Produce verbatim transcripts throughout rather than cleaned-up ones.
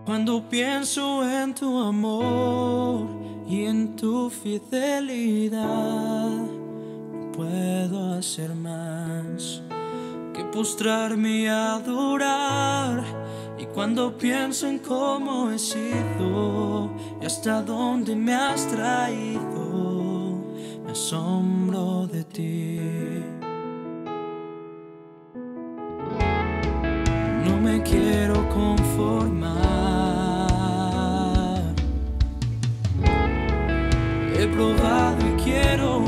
Cuando pienso en tu amor y en tu fidelidad, no puedo hacer más que postrarme y adorar. Y cuando pienso en cómo he sido y hasta dónde me has traído, me asombro de ti. No me quiero conformar. He probado y quiero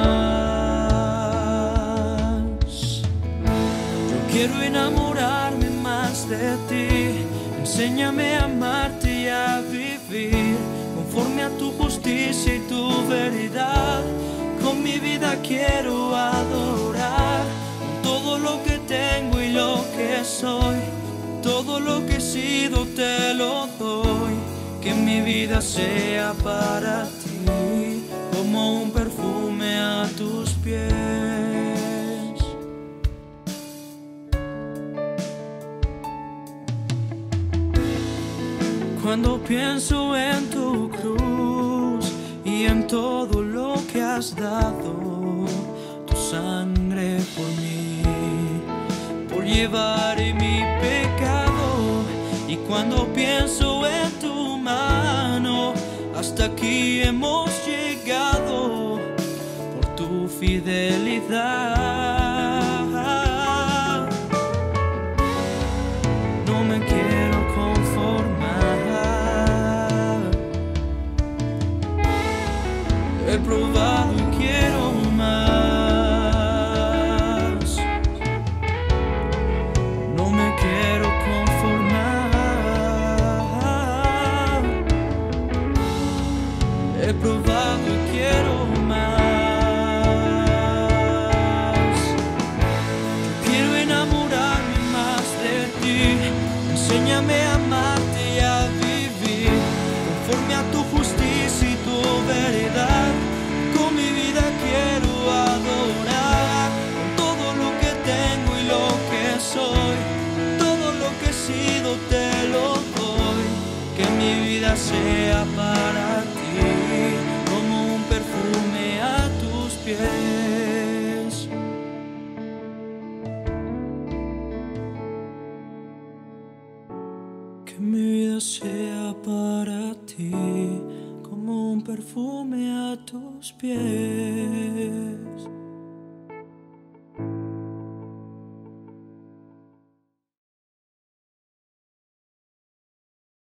más. Yo quiero enamorarme más de ti. Enséñame a amarte y a vivir conforme a tu justicia y tu veridad. Con mi vida quiero adorar, con todo lo que tengo y lo que soy, todo lo que he sido te lo doy. Que mi vida sea para ti como un perfume a tus pies. Cuando pienso en tu cruz y en todo lo que has dado, tu sangre por mí, por llevar mi pecado. Y cuando pienso en tu mano, hasta aquí hemos llegado por tu fidelidad. No me quiero conformar. He probado y quiero más. No me quiero conformar. He probado y quiero más. Yo quiero enamorarme más de ti. Enséñame a amarte y a vivir conforme a tu justicia y tu veredad. Con mi vida quiero adorar, con todo lo que tengo y lo que soy, todo lo que he sido te lo doy. Que mi vida sea para ti como un perfume a tus pies. Que mi vida sea para ti como un perfume a tus pies.